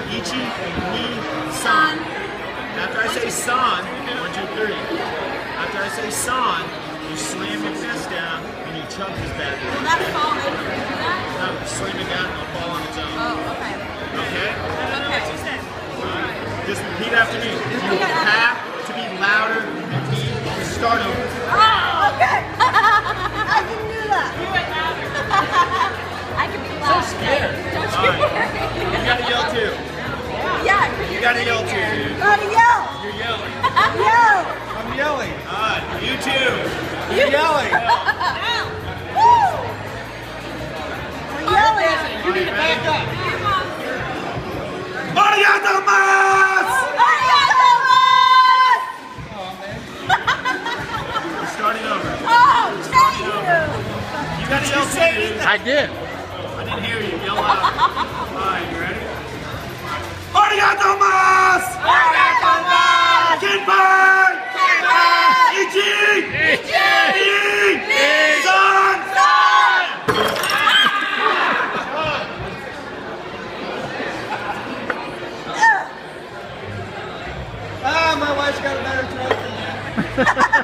Ichi, ni, san. After I say san, 1, 2, 3. After I say san, you slam your fist down and you chug this bad boy. Will that fall if you do that? No, slam it down and it'll fall on its own. Oh, okay. Okay? Okay. Alright. Just repeat after me. You have to be louder than me. Start over. Oh, okay. I can do that. Do it louder. I can be loud. So scared. Don't you worry. You gotta yell too. Yeah. You gotta yell too, dude. Gotta yell. You're yelling. Yell. I'm yelling. Alright, you too. You're yelling. Woo. We're yelling. You need to back up. Arigato mas! We're starting over. Oh, thank you. You gotta yell too. I did. I didn't hear you. Yell loud. Alright, you ready? Arigato mas! Arigato mas! Kinpai! Kinpai! Ichi! Ichi! Ni! San! Ah, my wife's got a better throat than that.